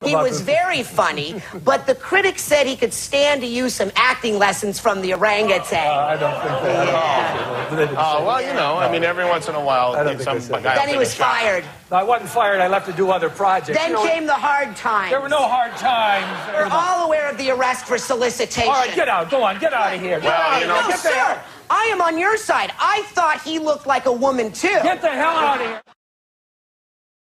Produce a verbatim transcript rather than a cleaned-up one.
He was very funny, but the critics said he could stand to use some acting lessons from the orangutan. Uh, I don't think that at Yeah. all. Oh, well, you know, I mean, every once in a while, I don't some think they said guy that. Then he was fired. No, I wasn't fired. I left to do other projects. Then You know, came the hard times. there were no hard times. We're all aware of the arrest for solicitation. All right, get out. Go on. Get out of here. Get Well, out. you know- No, Get the sir. hell, I am on your side. I thought he looked like a woman, too. get the hell out of here.